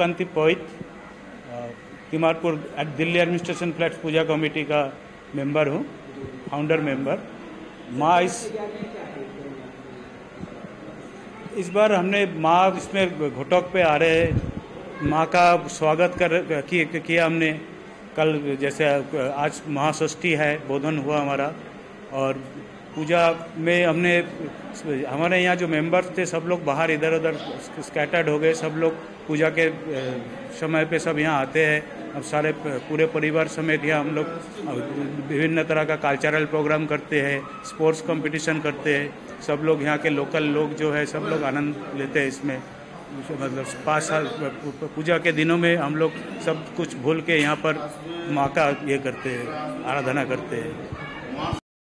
सूर्यकांति पॉइट, Timarpur Delhi administration flats puja committee का member हूँ, फाउंडर मेंबर। माँ इस बार हमने माँ इसमें घोटक पे आ रहे हैं, माँ का स्वागत किया हमने। कल जैसे आज महाषष्ठी है, बोधन हुआ हमारा, और पूजा में हमने हमारे यहाँ जो मेंबर्स थे सब लोग बाहर इधर उधर स्कैटर्ड हो गए। सब लोग पूजा के समय पे सब यहाँ आते हैं। अब सारे पूरे परिवार समेत यहाँ हम लोग विभिन्न तरह का कल्चरल प्रोग्राम करते हैं, स्पोर्ट्स कंपटीशन करते हैं। सब लोग यहाँ के लोकल लोग जो है सब लोग आनंद लेते हैं इसमें। मतलब 5 साल पूजा के दिनों में हम लोग सब कुछ भूल के यहाँ पर माँ का ये करते हैं, आराधना करते हैं।